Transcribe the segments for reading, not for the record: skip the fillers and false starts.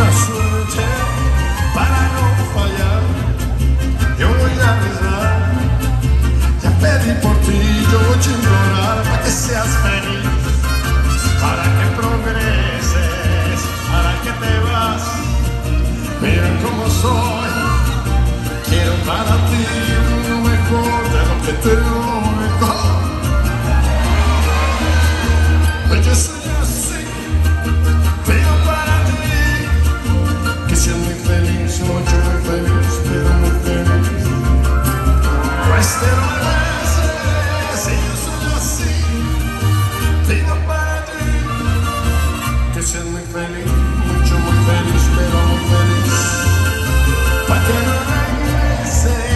buena suerte para no fallar. Yo voy a rezar, ya pedí por ti, yo voy a implorar para que seas feliz, para que progreses, para que te vas. Mira cómo soy, quiero para ti lo mejor de lo que te doy. Yo soy así, pero para ti, que seas muy feliz, mucho muy feliz, pero muy feliz. Pues te lo mereces, y yo soy así, pero para ti, que seas muy feliz, mucho muy feliz, pero muy feliz. Para que no regreses.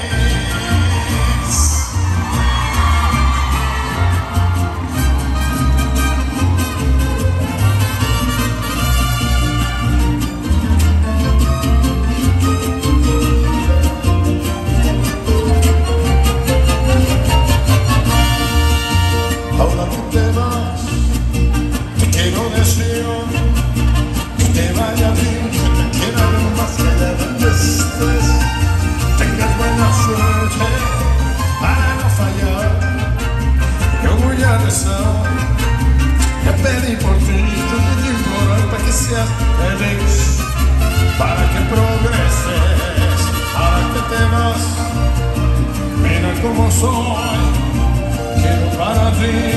Ahora que te vas, te quiero deseo que te vaya bien, que te quiera más allá donde estés. Tengas buena suerte para no fallar. Yo voy a rezar, ya pedí por ti, yo voy a implorar para que seas feliz, para que progreses, para que te vas. Mira cómo soy, quiero para ti